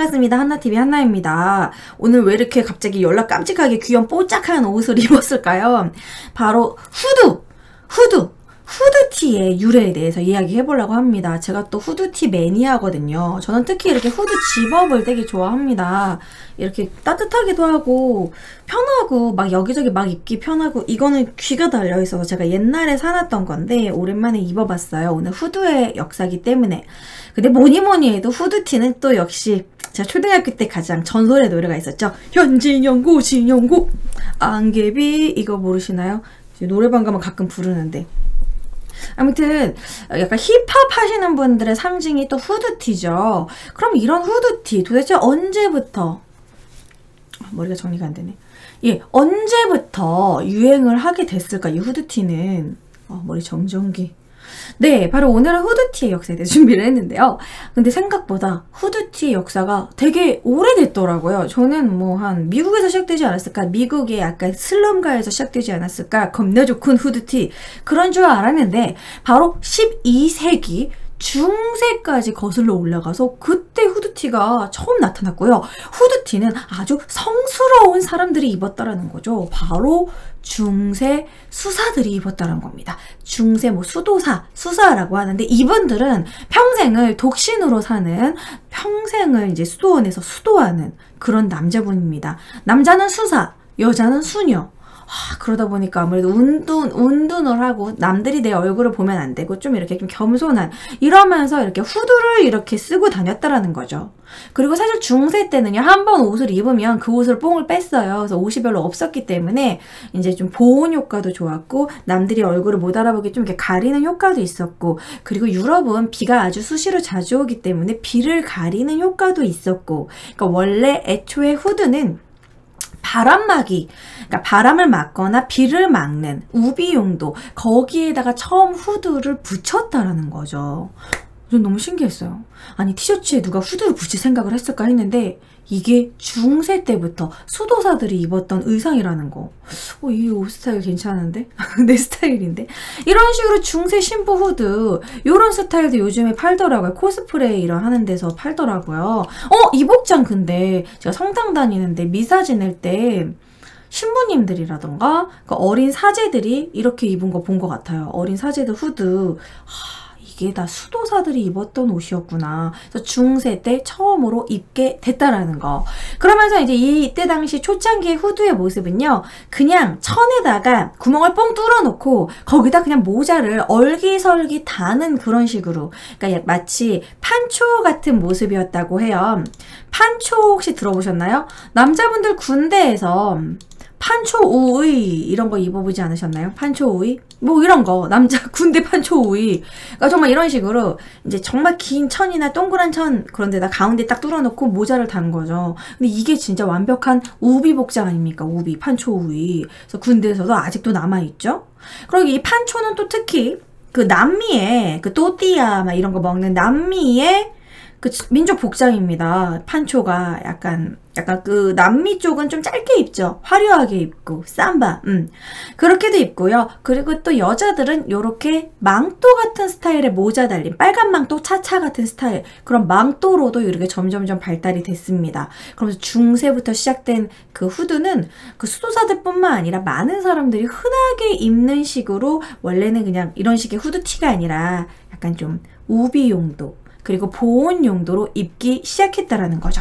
반갑습니다. 한나TV 한나입니다. 오늘 왜 이렇게 갑자기 연락 깜찍하게 귀염 뽀짝한 옷을 입었을까요? 바로 후드티의 유래에 대해서 이야기해보려고 합니다. 제가 또 후드티 매니아거든요. 저는 특히 이렇게 후드 집업을 되게 좋아합니다. 이렇게 따뜻하기도 하고 편하고 막 여기저기 막 입기 편하고, 이거는 귀가 달려있어서 제가 옛날에 사놨던 건데 오랜만에 입어봤어요. 오늘 후드의 역사기 때문에. 근데 뭐니뭐니 해도 후드티는 또 역시 제가 초등학교 때 가장 전설의 노래가 있었죠. 현진영고 진영고 안개비, 이거 모르시나요? 노래방 가면 가끔 부르는데. 아무튼 약간 힙합 하시는 분들의 상징이 또 후드티죠. 그럼 이런 후드티 도대체 언제부터, 머리가 정리가 안 되네. 예, 언제부터 유행을 하게 됐을까, 이 후드티는. 머리 정전기. 네, 바로 오늘은 후드티의 역사에 대해 준비를 했는데요. 근데 생각보다 후드티의 역사가 되게 오래됐더라고요. 저는 뭐 한 미국에서 시작되지 않았을까? 미국의 약간 슬럼가에서 시작되지 않았을까? 겁나 좋은 후드티, 그런 줄 알았는데 바로 12세기 중세까지 거슬러 올라가서 그때 후드티가 처음 나타났고요. 후드티는 아주 성스러운 사람들이 입었다라는 거죠. 바로 중세 수사들이 입었다는 겁니다. 중세 뭐 수사라고 하는데, 이분들은 평생을 독신으로 사는, 평생을 이제 수도원에서 수도하는 그런 남자분입니다. 남자는 수사, 여자는 수녀. 그러다 보니까 아무래도 운둔을 하고 남들이 내 얼굴을 보면 안 되고 좀 이렇게 좀 겸손한, 이러면서 이렇게 후드를 이렇게 쓰고 다녔다라는 거죠. 그리고 사실 중세 때는요, 한 번 옷을 입으면 그 옷을 뽕을 뺐어요. 그래서 옷이 별로 없었기 때문에 이제 좀 보온 효과도 좋았고, 남들이 얼굴을 못 알아보게 좀 이렇게 가리는 효과도 있었고, 그리고 유럽은 비가 아주 수시로 자주 오기 때문에 비를 가리는 효과도 있었고, 그러니까 원래 애초에 후드는 바람막이, 그러니까 바람을 막거나 비를 막는 우비 용도, 거기에다가 처음 후드를 붙였다라는 거죠. 전 너무 신기했어요. 아니, 티셔츠에 누가 후드를 붙일 생각을 했을까 했는데 이게 중세 때부터 수도사들이 입었던 의상이라는 거. 이 옷 스타일 괜찮은데? 내 스타일인데? 이런 식으로 중세 신부 후드, 요런 스타일도 요즘에 팔더라고요. 코스프레 이런 하는 데서 팔더라고요. 이 복장 근데 제가 성당 다니는데 미사 지낼 때 신부님들이라던가 어린 사제들이 이렇게 입은 거 본 것 같아요. 어린 사제들 후드. 이게 다 수도사들이 입었던 옷이었구나. 그래서 중세 때 처음으로 입게 됐다라는 거. 그러면서 이제 이때 당시 초창기의 후드의 모습은요, 그냥 천에다가 구멍을 뻥 뚫어놓고 거기다 그냥 모자를 얼기설기 다는 그런 식으로, 그러니까 마치 판초 같은 모습이었다고 해요. 판초 혹시 들어보셨나요? 남자분들 군대에서 판초 우의 이런 거 입어보지 않으셨나요? 판초 우의? 뭐 이런 거, 남자 군대 판초 우의. 그러니까 정말 이런 식으로 이제 정말 긴 천이나 동그란 천, 그런 데다 가운데 딱 뚫어놓고 모자를 단 거죠. 근데 이게 진짜 완벽한 우비 복장 아닙니까? 우비, 판초 우의. 그래서 군대에서도 아직도 남아있죠? 그리고 이 판초는 또 특히 그 남미의 그 또띠아 막 이런 거 먹는 남미의 그 민족 복장입니다. 판초가 약간 그 남미 쪽은 좀 짧게 입죠. 화려하게 입고 삼바, 그렇게도 입고요. 그리고 또 여자들은 요렇게 망토 같은 스타일의 모자 달린 빨간 망토 차차 같은 스타일, 그런 망토로도 이렇게 점점점 발달이 됐습니다. 그러면서 중세부터 시작된 그 후드는 그 수도사들뿐만 아니라 많은 사람들이 흔하게 입는 식으로, 원래는 그냥 이런 식의 후드티가 아니라 약간 좀 우비 용도, 그리고 보온 용도로 입기 시작했다라는 거죠.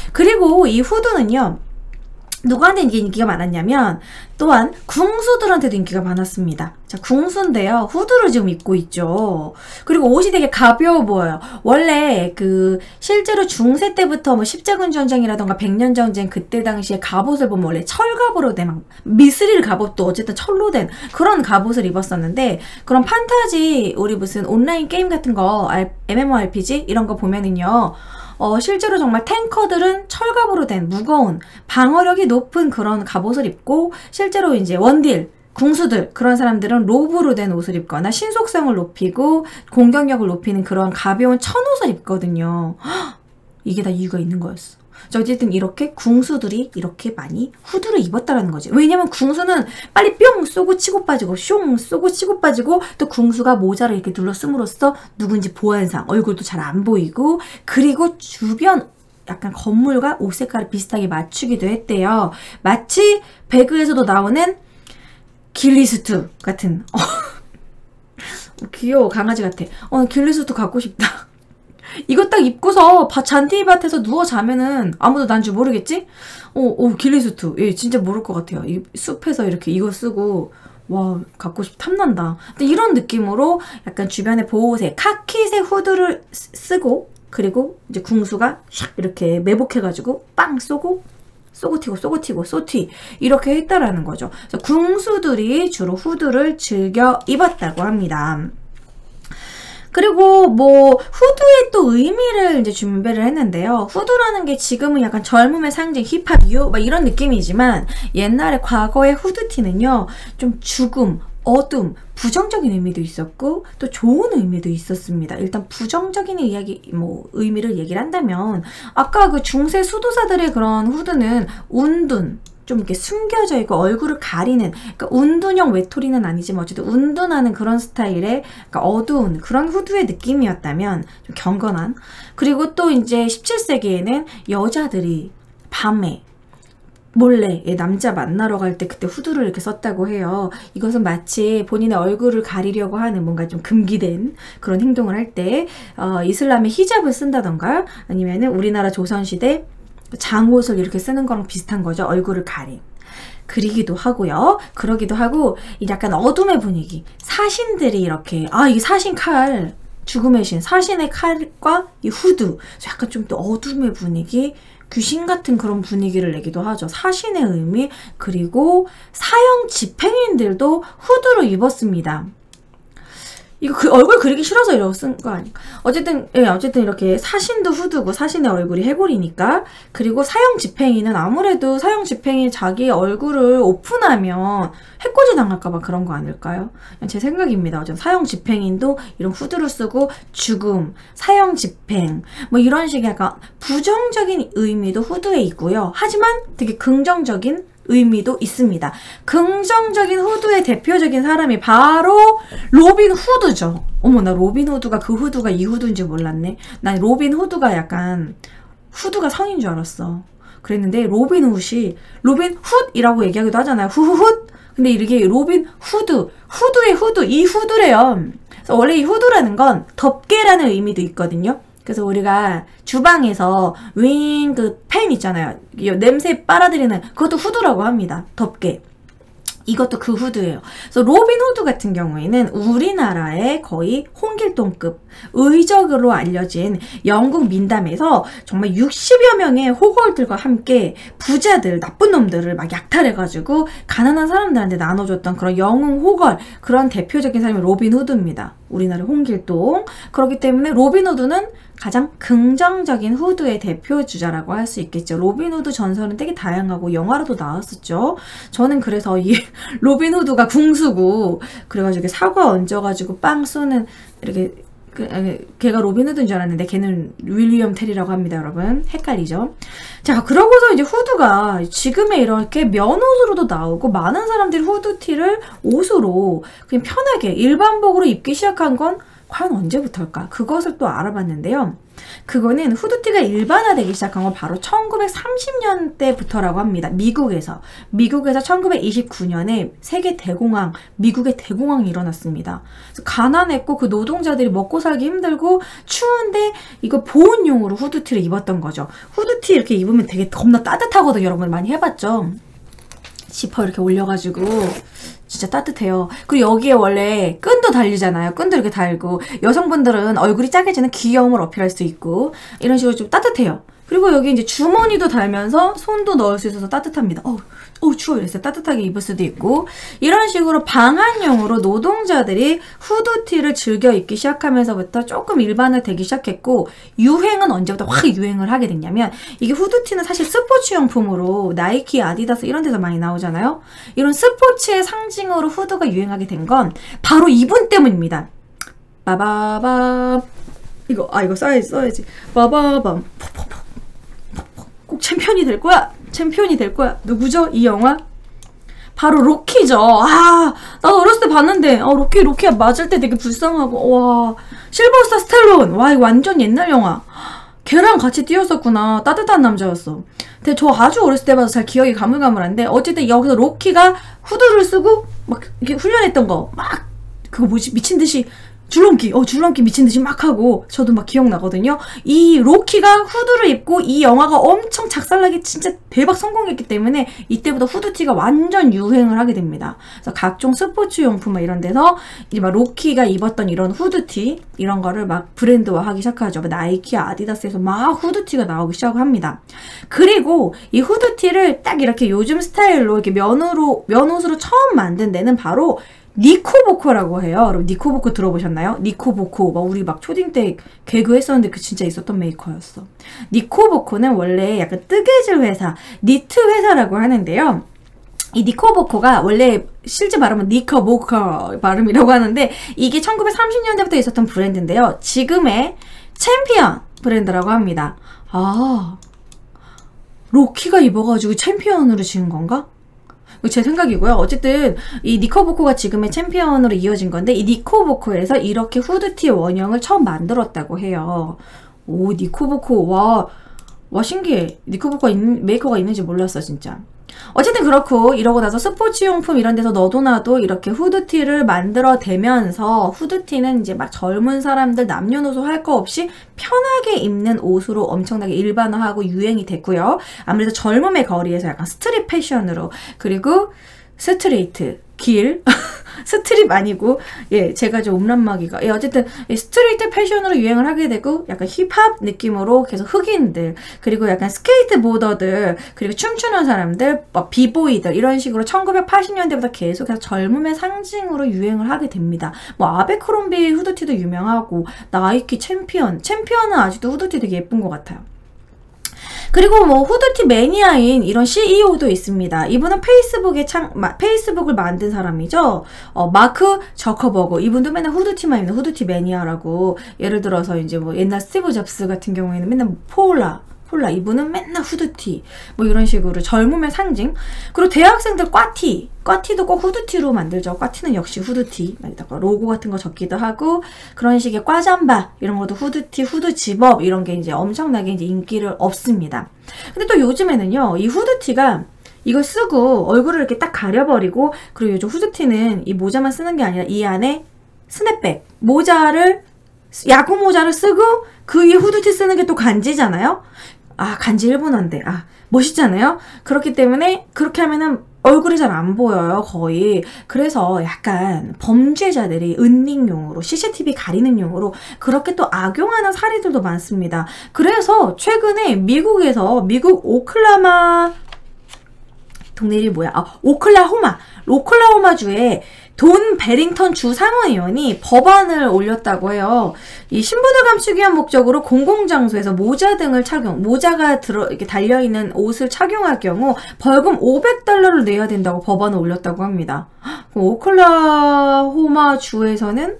그리고 이 후드는요, 누구한테 인기가 많았냐면 또한 궁수들한테도 인기가 많았습니다. 자, 궁수인데요, 후드를 지금 입고 있죠. 그리고 옷이 되게 가벼워 보여요. 원래 그 실제로 중세 때부터 뭐 십자군 전쟁이라던가 백년 전쟁 그때 당시에 갑옷을 보면 원래 철갑으로 된, 막 미스릴 갑옷도 어쨌든 철로 된 그런 갑옷을 입었었는데, 그런 판타지, 우리 무슨 온라인 게임 같은 거, MMORPG 이런 거 보면은요, 실제로 정말 탱커들은 철갑으로 된 무거운 방어력이 높은 그런 갑옷을 입고, 실제로 이제 원딜, 궁수들, 그런 사람들은 로브로 된 옷을 입거나 신속성을 높이고 공격력을 높이는 그런 가벼운 천옷을 입거든요. 이게 다 이유가 있는 거였어. 어쨌든 이렇게 궁수들이 이렇게 많이 후드를 입었다라는 거지. 왜냐면 궁수는 빨리 뿅 쏘고 치고 빠지고 숑 쏘고 치고 빠지고, 또 궁수가 모자를 이렇게 둘러 씀으로써 누군지 보안상 얼굴도 잘 안 보이고, 그리고 주변 약간 건물과 옷 색깔을 비슷하게 맞추기도 했대요. 마치 배그에서도 나오는 길리스트 같은 귀여워. 강아지 같아. 길리스트 갖고 싶다. 이거 딱 입고서 잔디밭에서 누워 자면은 아무도 난 줄 모르겠지? 길리스트. 예, 진짜 모를 것 같아요. 이 숲에서 이렇게 이거 쓰고, 와, 갖고 탐난다. 근데 이런 느낌으로 약간 주변에 보호색, 카키색 후드를 쓰고, 그리고 이제 궁수가 샥 이렇게 매복해가지고 빵 쏘고, 쏘티 이렇게 했다라는 거죠. 그래서 궁수들이 주로 후드를 즐겨 입었다고 합니다. 그리고 뭐 후드의 또 의미를 이제 준비를 했는데요. 후드라는 게 지금은 약간 젊음의 상징, 힙합, 막 이런 느낌이지만 옛날에 과거의 후드티는요. 좀 죽음, 어둠, 부정적인 의미도 있었고 또 좋은 의미도 있었습니다. 일단 부정적인 의미를 얘기를 한다면 아까 그 중세 수도사들의 그런 후드는 운둔, 좀 이렇게 숨겨져 있고 얼굴을 가리는, 그러니까 운둔형 외톨이는 아니지만 어쨌든 운둔하는 그런 스타일의 그러니까 어두운 그런 후드의 느낌이었다면 좀 경건한. 그리고 또 이제 17세기에는 여자들이 밤에 몰래 남자 만나러 갈 때 그때 후드를 이렇게 썼다고 해요. 이것은 마치 본인의 얼굴을 가리려고 하는 뭔가 좀 금기된 그런 행동을 할 때 이슬람의 히잡을 쓴다던가 아니면은 우리나라 조선시대 장옷을 이렇게 쓰는 거랑 비슷한 거죠. 얼굴을 그리기도 하고요. 그러기도 하고 약간 어둠의 분위기. 사신들이 이렇게 이 사신 칼, 죽음의 신, 사신의 칼과 이 후드. 약간 좀 더 어둠의 분위기, 귀신 같은 그런 분위기를 내기도 하죠. 사신의 의미. 그리고 사형 집행인들도 후드를 입었습니다. 이거 얼굴 그리기 싫어서 이러고 쓴 거 아닐까? 어쨌든 이렇게 사신도 후드고 사신의 얼굴이 해골이니까. 그리고 사형 집행이는 아무래도 사형 집행이 자기 얼굴을 오픈하면 해코지 당할까봐 그런 거 아닐까요? 그냥 제 생각입니다. 어쨌든 사형 집행인도 이런 후드를 쓰고 죽음, 사형 집행 뭐 이런 식의 약간 부정적인 의미도 후드에 있고요. 하지만 되게 긍정적인 의미도 있습니다. 긍정적인 후드의 대표적인 사람이 바로 로빈 후드죠. 어머, 나 로빈 후드가 그 후드가 이 후드인지 몰랐네. 난 로빈 후드가 약간 후드가 성인 줄 알았어. 그랬는데 로빈 훗이라고 얘기하기도 하잖아요. 후훗. 근데 이렇게 로빈 후드의 후드, 이 후드래요. 그래서 원래 이 후드라는 건 덮개라는 의미도 있거든요. 그래서 우리가 주방에서 그 팬 있잖아요. 냄새 빨아들이는 그것도 후드라고 합니다. 덮개. 이것도 그 후드예요. 그래서 로빈 후드 같은 경우에는 우리나라의 거의 홍길동급 의적으로 알려진 영국 민담에서 정말 60여 명의 호걸들과 함께 부자들, 나쁜 놈들을 막 약탈해가지고 가난한 사람들한테 나눠줬던 그런 영웅 호걸, 그런 대표적인 사람이 로빈 후드입니다. 우리나라 홍길동. 그렇기 때문에 로빈 후드는 가장 긍정적인 후드의 대표 주자라고 할 수 있겠죠. 로빈 후드 전설은 되게 다양하고 영화로도 나왔었죠. 저는 그래서 이 로빈 후드가 궁수고 그래가지고 사과 얹어가지고 빵 쏘는 이렇게 걔가 로빈 후드인 줄 알았는데 걔는 윌리엄 테리라고 합니다, 여러분. 헷갈리죠? 자, 그러고서 이제 후드가 지금의 이렇게 면옷으로도 나오고 많은 사람들이 후드티를 옷으로 그냥 편하게 일반복으로 입기 시작한 건 과연 언제부터일까? 그것을 또 알아봤는데요. 그거는 후드티가 일반화되기 시작한 건 바로 1930년대부터라고 합니다. 미국에서 1929년에 세계 대공황, 미국의 대공황이 일어났습니다. 그래서 가난했고 그 노동자들이 먹고 살기 힘들고 추운데 이거 보온용으로 후드티를 입었던 거죠. 후드티 이렇게 입으면 되게 겁나 따뜻하거든요. 여러분 많이 해봤죠? 지퍼 이렇게 올려가지고 진짜 따뜻해요. 그리고 여기에 원래 끈도 달리잖아요. 끈도 이렇게 달고 여성분들은 얼굴이 작아지는 귀여움을 어필할 수 있고 이런 식으로 좀 따뜻해요. 그리고 여기 이제 주머니도 달면서 손도 넣을 수 있어서 따뜻합니다. 추워 이랬어요. 따뜻하게 입을 수도 있고 이런 식으로 방한용으로 노동자들이 후드티를 즐겨 입기 시작하면서부터 조금 일반화되기 시작했고 유행은 언제부터 확 유행을 하게 됐냐면 이게 후드티는 사실 스포츠용품으로 나이키, 아디다스 이런 데서 많이 나오잖아요. 이런 스포츠의 상징으로 후드가 유행하게 된 건 바로 이분 때문입니다. 빠바밤 이거 써야지. 빠바밤 꼭 챔피언이 될 거야. 누구죠? 이 영화? 바로 로키죠. 나도 어렸을 때 봤는데 로키 맞을 때 되게 불쌍하고 와 실버스타 스텔론. 와 이거 완전 옛날 영화. 걔랑 같이 뛰었었구나. 따뜻한 남자였어. 근데 저 아주 어렸을 때 봐서 잘 기억이 가물가물한데 어쨌든 여기서 로키가 후드를 쓰고 막 이렇게 훈련했던 거 막 그거 뭐지 미친듯이 줄넘기 미친듯이 막 하고 저도 막 기억나거든요. 이 로키가 후드를 입고 이 영화가 엄청 작살나게 진짜 대박 성공했기 때문에 이때부터 후드티가 완전 유행을 하게 됩니다. 그래서 각종 스포츠 용품 막 이런 데서 이제 막 로키가 입었던 이런 후드티 이런 거를 막 브랜드화 하기 시작하죠. 나이키, 아디다스에서 막 후드티가 나오기 시작합니다. 그리고 이 후드티를 딱 이렇게 요즘 스타일로 이렇게 면옷으로 처음 만든 데는 바로 니코보코라고 해요. 여러분 니코보코 들어보셨나요? 니코보코 우리 막 초딩 때 개그 했었는데 그 진짜 있었던 메이커였어. 니코보코는 원래 약간 뜨개질 회사, 니트 회사라고 하는데요. 이 니코보코가 원래 실제 발음은 니커보커 발음이라고 하는데 이게 1930년대부터 있었던 브랜드인데요. 지금의 챔피언 브랜드라고 합니다. 아, 로키가 입어가지고 챔피언으로 지은 건가? 제 생각이고요. 어쨌든 이 니코보코가 지금의 챔피언으로 이어진 건데 이 니코보코에서 이렇게 후드티 원형을 처음 만들었다고 해요. 오, 니코보코 와 신기해. 니코보코가 메이커가 있는지 몰랐어 진짜. 어쨌든 그렇고 이러고 나서 스포츠용품 이런 데서 너도 나도 이렇게 후드티를 만들어대면서 후드티는 이제 막 젊은 사람들 남녀노소 할 거 없이 편하게 입는 옷으로 엄청나게 일반화하고 유행이 됐고요. 아무래도 젊음의 거리에서 약간 스트릿 패션으로 그리고 스트레이트 길 스트립 아니고 예 제가 좀 음란마귀가 어쨌든 스트레이트 패션으로 유행을 하게 되고 약간 힙합 느낌으로 계속 흑인들 그리고 약간 스케이트보더들 그리고 춤추는 사람들 막 비보이들 이런 식으로 1980년대부터 계속해서 젊음의 상징으로 유행을 하게 됩니다. 아베크롬비 후드티도 유명하고 나이키 챔피언은 아직도 후드티 되게 예쁜 것 같아요. 그리고 후드티 매니아인 이런 CEO도 있습니다. 이분은 페이스북을 만든 사람이죠. 마크 저커버그. 이분도 맨날 후드티만 입는 후드티 매니아라고. 예를 들어서 이제 옛날 스티브 잡스 같은 경우에는 맨날 폴라 이분은 맨날 후드티 이런 식으로 젊음의 상징. 그리고 대학생들 꽈티도 꼭 후드티로 만들죠. 꽈티는 역시 후드티 로고 같은 거 적기도 하고 그런 식의 꽈잠바 이런 것도 후드티, 후드 집업 이런 게 이제 엄청나게 이제 인기를 얻습니다. 근데 또 요즘에는요 이 후드티가 이걸 쓰고 얼굴을 이렇게 딱 가려버리고 그리고 요즘 후드티는 이 모자만 쓰는 게 아니라 이 안에 스냅백 야구 모자를 쓰고 그 위에 후드티 쓰는 게 또 간지잖아요. 간지 일본어인데 멋있잖아요. 그렇기 때문에 그렇게 하면은 얼굴이 잘 안 보여요 거의. 그래서 약간 범죄자들이 은닉용으로 CCTV 가리는 용으로 그렇게 또 악용하는 사례들도 많습니다. 그래서 최근에 미국 동네 이름이 뭐야? 오클라호마주에 돈 베링턴 주 상원의원이 법안을 올렸다고 해요. 이 신분을 감추기 위한 목적으로 공공장소에서 모자가 이렇게 달려있는 옷을 착용할 경우 벌금 $500를 내야 된다고 법안을 올렸다고 합니다. 오클라호마 주에서는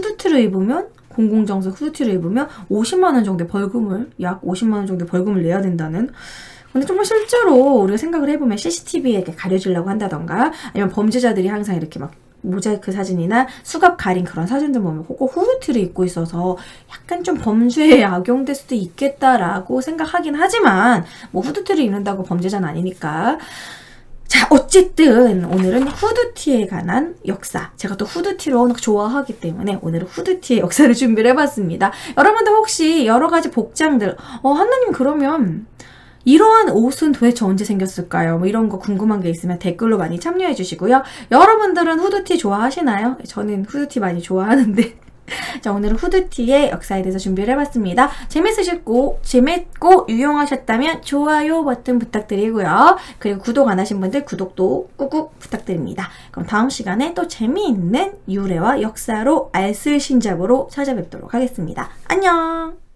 공공장소 후드티를 입으면 50만원 정도의 약 50만원 정도의 벌금을 내야 된다는. 근데 정말 실제로 우리가 생각을 해보면 CCTV에 가려지려고 한다던가 아니면 범죄자들이 항상 이렇게 막 모자이크 사진이나 수갑 가린 그런 사진들 보면 꼭 후드티를 입고 있어서 약간 좀 범죄에 악용될 수도 있겠다라고 생각하긴 하지만 후드티를 입는다고 범죄자는 아니니까. 자, 어쨌든 오늘은 후드티에 관한 역사. 제가 또 후드티를 워낙 좋아하기 때문에 오늘은 후드티의 역사를 준비를 해봤습니다. 여러분들 혹시 여러 가지 복장들 하나님 그러면 이러한 옷은 도대체 언제 생겼을까요? 이런 거 궁금한 게 있으면 댓글로 많이 참여해 주시고요. 여러분들은 후드티 좋아하시나요? 저는 후드티 많이 좋아하는데 자, 오늘은 후드티의 역사에 대해서 준비를 해봤습니다. 재밌고 유용하셨다면 좋아요 버튼 부탁드리고요. 그리고 구독 안 하신 분들 구독도 꾹꾹 부탁드립니다. 그럼 다음 시간에 또 재미있는 유래와 역사로 알쓸신잡으로 찾아뵙도록 하겠습니다. 안녕!